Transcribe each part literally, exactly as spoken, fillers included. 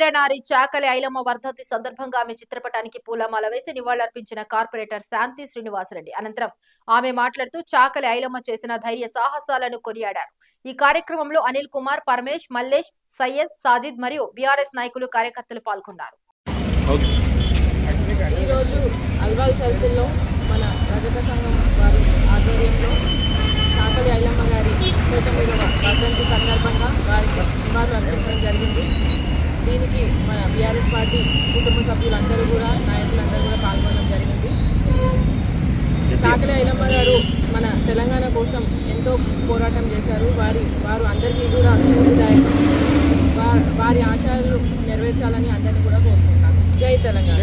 వీరనారి చాకలి ఐలమ్మ వర్ధంతి సందర్భంగా ఆమె చిత్రపటానికి పూలమాల వేసి నివాళులర్పించిన కార్పొరేటర్ శాంతి శ్రీనివాసరెడ్డి అనంతరం ఆమె మాట్లాడుతూ చాకలి ఐలమ్మ చేసిన ధైర్య సాహసాలను కొనియాడారు. ఈ కార్యక్రమంలో అనిల్ కుమార్, పరమేష్, మల్లేష్, సయ్యద్, సాజిద్ మరియు బీఆర్ఎస్ నాయకులు కార్యకర్తలు పాల్గొన్నారు. ఈ రోజు అల్వాల్ సర్కిల్లో మన రజక సంఘం వారి ఆధ్వర్యంలో చాకలి ఐలమ్మ గారి తొమ్మిదవ వర్ధంతి సందర్భంగా వారికి నివాళులు అర్పించడం జరిగింది. దీనికి మన బీఆర్ఎస్ పార్టీ కుటుంబ సభ్యులందరూ కూడా నాయకులందరూ కూడా పాల్గొనడం జరిగింది. చాకలి ఐలమ్మ గారు మన తెలంగాణ కోసం ఎంతో పోరాటం చేశారు. వారి వారు అందరికీ కూడా స్ఫూర్తిదాయకం. వారి ఆశయాలు నెరవేర్చాలని అందరినీ కూడా కోరుకుంటున్నాను. జై తెలంగాణ.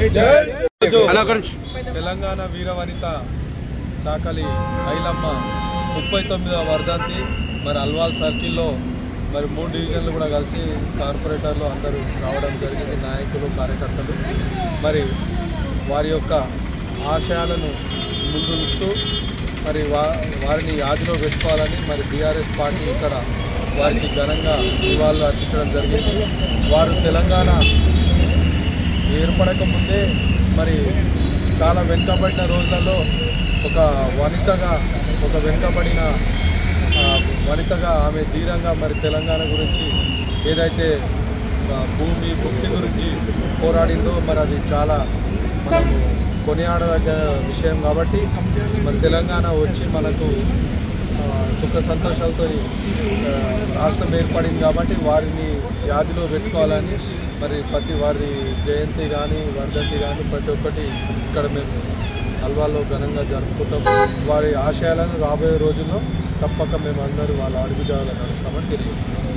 తెలంగాణ వీరవనిత చాకలి ఐలమ్మ ముప్పై తొమ్మిదవ వర్ధంతి మరి అల్వాల్ సర్కిల్లో మరి మూడు డివిజన్లు కూడా కలిసి కార్పొరేటర్లు అందరూ రావడం జరిగింది. నాయకులు, కార్యకర్తలు మరి వారి యొక్క ఆశయాలను ముందుంచుతూ మరి వా వారిని యాదిలో పెట్టుకోవాలని మరి బీఆర్ఎస్ పార్టీ ఇక్కడ వారికి ఘనంగా నివాళులు అర్పించడం జరిగింది. వారు తెలంగాణ ఏర్పడక ముందే మరి చాలా వెనుకబడిన రోజులలో ఒక వనితగా ఒక వెనుకబడిన వనితగా ఆమె ధీరంగా మరి తెలంగాణ గురించి ఏదైతే భూమి భక్తి గురించి పోరాడిందో మరి అది చాలా మనము కొనియాడదగ్గ విషయం. కాబట్టి మరి తెలంగాణ వచ్చి మనకు సుఖ సంతోషాలతో రాష్ట్రం ఏర్పడింది. కాబట్టి వారిని యాదిలో పెట్టుకోవాలని మరి ప్రతి వారి జయంతి కానీ వర్ధంతి కానీ ప్రతి ఒక్కటి ఇక్కడ మేము అల్వాల్లో ఘనంగా జరుపుకుంటాం. వారి ఆశయాలను రాబోయే రోజుల్లో తప్పక మేము అందరూ వాళ్ళ అడుగుజాడలో నడుస్తామని తెలియజేస్తున్నాం.